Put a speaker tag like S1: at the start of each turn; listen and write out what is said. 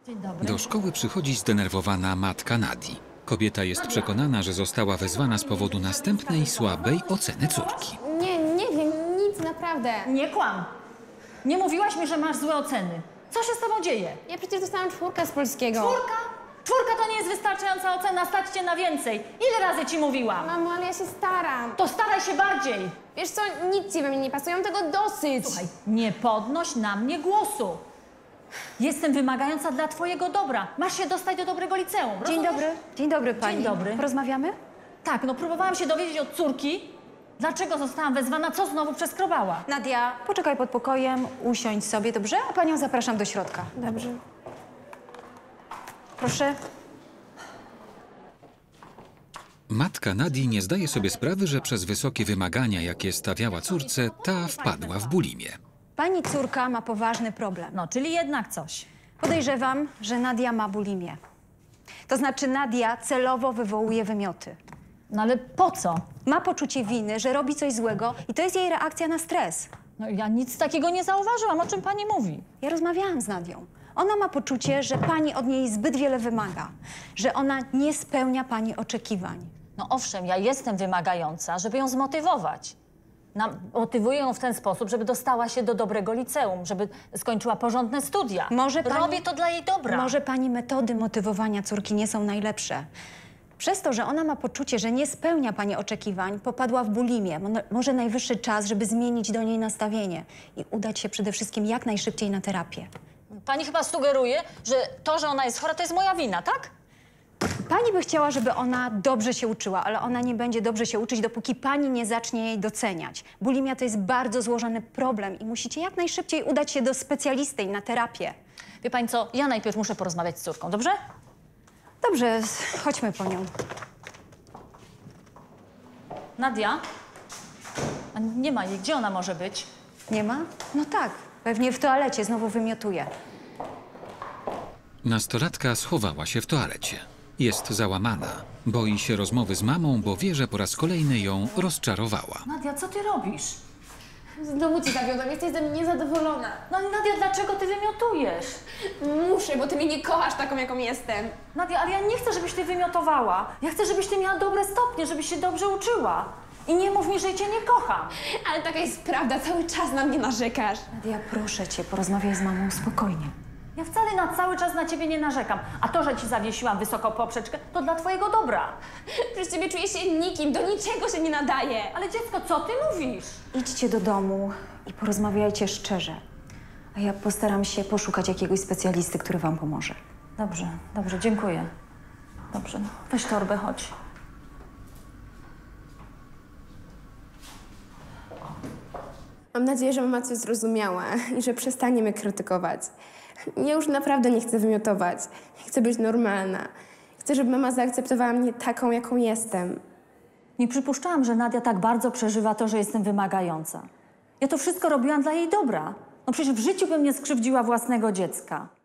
S1: Dzień dobry.
S2: Do szkoły przychodzi zdenerwowana matka Nadii. Kobieta jest przekonana, że została wezwana z powodu następnej słabej oceny córki.
S3: Nie wiem, nic naprawdę.
S1: Nie kłam. Nie mówiłaś mi, że masz złe oceny. Co się z tobą dzieje?
S3: Ja przecież dostałam 4 z polskiego.
S1: Czwórka? Czwórka to nie jest wystarczająca ocena, stać cię na więcej. Ile razy ci mówiłam?
S3: Mamo, ale ja się staram.
S1: To staraj się bardziej.
S3: Wiesz co, nic ci we mnie nie pasuje, mam tego dosyć.
S1: Słuchaj, nie podnoś na mnie głosu. Jestem wymagająca dla twojego dobra. Masz się dostać do dobrego liceum.
S4: Dzień
S1: rozumiesz?
S4: dobry. Dzień dobry pani.
S1: Dzień dobry.
S4: Porozmawiamy?
S1: Tak, no próbowałam się dowiedzieć od córki, dlaczego zostałam wezwana, co znowu przeskrobała.
S4: Nadia, poczekaj pod pokojem, usiądź sobie, dobrze? A panią zapraszam do środka.
S3: Dobrze.
S4: Proszę.
S2: Matka Nadii nie zdaje sobie sprawy, że przez wysokie wymagania, jakie stawiała córce, ta wpadła w bulimię.
S4: Pani córka ma poważny problem.
S1: No, czyli jednak coś.
S4: Podejrzewam, że Nadia ma bulimię. To znaczy Nadia celowo wywołuje wymioty.
S1: No ale po co?
S4: Ma poczucie winy, że robi coś złego i to jest jej reakcja na stres.
S1: No ja nic takiego nie zauważyłam, o czym pani mówi.
S4: Ja rozmawiałam z Nadią. Ona ma poczucie, że pani od niej zbyt wiele wymaga, że ona nie spełnia pani oczekiwań.
S1: No owszem, ja jestem wymagająca, żeby ją zmotywować. Motywuję ją w ten sposób, żeby dostała się do dobrego liceum, żeby skończyła porządne studia.
S4: Może pani-
S1: Robię to dla jej dobra.
S4: Może pani metody motywowania córki nie są najlepsze. Przez to, że ona ma poczucie, że nie spełnia pani oczekiwań, popadła w bulimię. Może najwyższy czas, żeby zmienić do niej nastawienie i udać się przede wszystkim jak najszybciej na terapię.
S1: Pani chyba sugeruje, że to, że ona jest chora, to jest moja wina, tak?
S4: Pani by chciała, żeby ona dobrze się uczyła, ale ona nie będzie dobrze się uczyć, dopóki pani nie zacznie jej doceniać. Bulimia to jest bardzo złożony problem i musicie jak najszybciej udać się do specjalisty i na terapię.
S1: Wie pani co, ja najpierw muszę porozmawiać z córką, dobrze?
S4: Dobrze, chodźmy po nią.
S1: Nadia? A nie ma jej, gdzie ona może być?
S4: Nie ma? No tak, pewnie w toalecie znowu wymiotuje.
S2: Nastolatka schowała się w toalecie. Jest załamana. Boi się rozmowy z mamą, bo wie, że po raz kolejny ją rozczarowała.
S1: Nadia, co ty robisz?
S3: Znowu cię zawiodłam, jesteś ze mnie niezadowolona.
S1: No ale Nadia, dlaczego ty wymiotujesz?
S3: Muszę, bo ty mnie nie kochasz taką, jaką jestem.
S1: Nadia, ale ja nie chcę, żebyś ty wymiotowała. Ja chcę, żebyś ty miała dobre stopnie, żebyś się dobrze uczyła. I nie mów mi, że cię nie kocham.
S3: Ale taka jest prawda, cały czas na mnie narzekasz.
S4: Nadia, proszę cię, porozmawiaj z mamą spokojnie.
S1: Ja wcale cały czas na ciebie nie narzekam. A to, że ci zawiesiłam wysoką poprzeczkę, to dla twojego dobra.
S3: Przez ciebie czuję się nikim, do niczego się nie nadaje.
S1: Ale dziecko, co ty mówisz?
S4: Idźcie do domu i porozmawiajcie szczerze. A ja postaram się poszukać jakiegoś specjalisty, który wam pomoże.
S1: Dobrze, dobrze, dziękuję. Dobrze, no, weź torbę, chodź.
S3: Mam nadzieję, że mama coś zrozumiała i że przestanie mnie krytykować. Ja już naprawdę nie chcę wymiotować. Chcę być normalna. Chcę, żeby mama zaakceptowała mnie taką, jaką jestem.
S1: Nie przypuszczałam, że Nadia tak bardzo przeżywa to, że jestem wymagająca. Ja to wszystko robiłam dla jej dobra. No przecież w życiu bym nie skrzywdziła własnego dziecka.